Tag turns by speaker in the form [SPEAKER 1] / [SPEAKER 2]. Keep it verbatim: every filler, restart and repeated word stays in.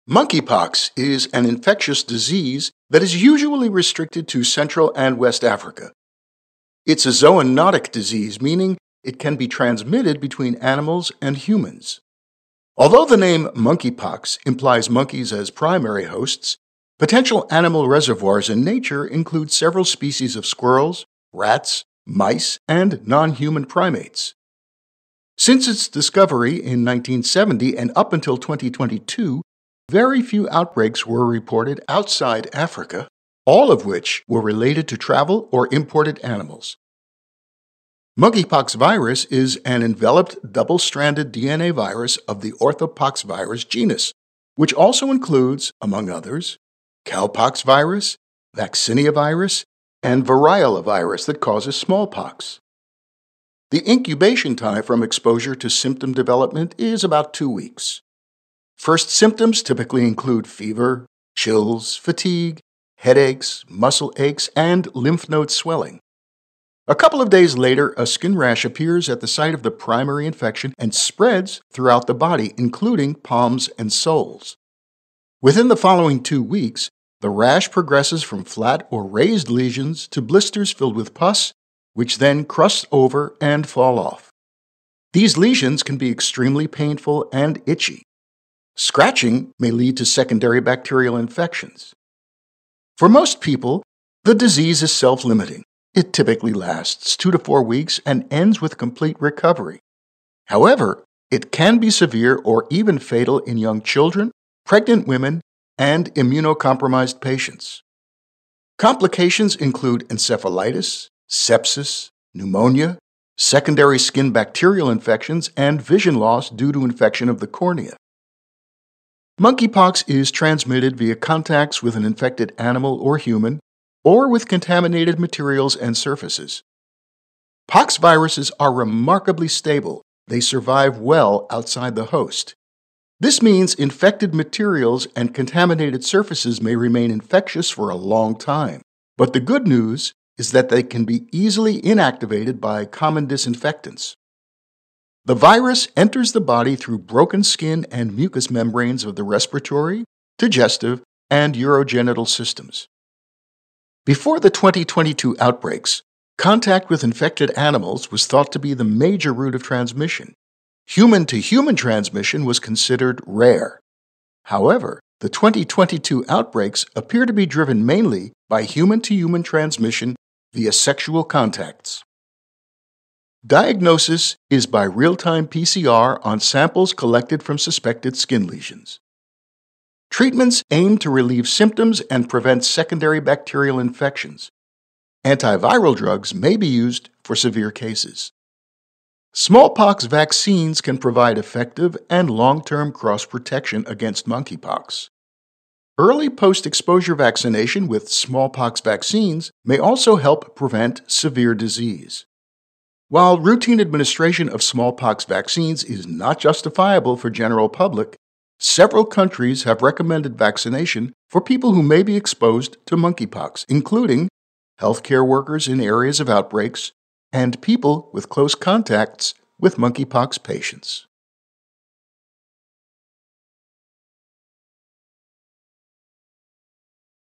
[SPEAKER 1] Monkeypox is an infectious disease that is usually restricted to Central and West Africa. It's a zoonotic disease, meaning it can be transmitted between animals and humans. Although the name monkeypox implies monkeys as primary hosts, potential animal reservoirs in nature include several species of squirrels, rats, mice, and non-human primates. Since its discovery in nineteen seventy and up until twenty twenty-two, very few outbreaks were reported outside Africa, all of which were related to travel or imported animals. Monkeypox virus is an enveloped double-stranded D N A virus of the orthopox virus genus, which also includes, among others, cowpox virus, vaccinia virus, and variola virus that causes smallpox. The incubation time from exposure to symptom development is about two weeks. First symptoms typically include fever, chills, fatigue, headaches, muscle aches, and lymph node swelling. A couple of days later, a skin rash appears at the site of the primary infection and spreads throughout the body, including palms and soles. Within the following two weeks, the rash progresses from flat or raised lesions to blisters filled with pus, which then crust over and fall off. These lesions can be extremely painful and itchy. Scratching may lead to secondary bacterial infections. For most people, the disease is self-limiting. It typically lasts two to four weeks and ends with complete recovery. However, it can be severe or even fatal in young children, pregnant women, and immunocompromised patients. Complications include encephalitis, sepsis, pneumonia, secondary skin bacterial infections, and vision loss due to infection of the cornea. Monkeypox is transmitted via contacts with an infected animal or human, or with contaminated materials and surfaces. Pox viruses are remarkably stable. They survive well outside the host. This means infected materials and contaminated surfaces may remain infectious for a long time. But the good news is that they can be easily inactivated by common disinfectants. The virus enters the body through broken skin and mucous membranes of the respiratory, digestive, and urogenital systems. Before the twenty twenty-two outbreaks, contact with infected animals was thought to be the major route of transmission. Human-to-human transmission was considered rare. However, the twenty twenty-two outbreaks appear to be driven mainly by human-to-human transmission via sexual contacts. Diagnosis is by real-time P C R on samples collected from suspected skin lesions. Treatments aim to relieve symptoms and prevent secondary bacterial infections. Antiviral drugs may be used for severe cases. Smallpox vaccines can provide effective and long-term cross-protection against monkeypox. Early post-exposure vaccination with smallpox vaccines may also help prevent severe disease. While routine administration of smallpox vaccines is not justifiable for general public, several countries have recommended vaccination for people who may be exposed to monkeypox, including healthcare workers in areas of outbreaks and people with close contacts with monkeypox patients.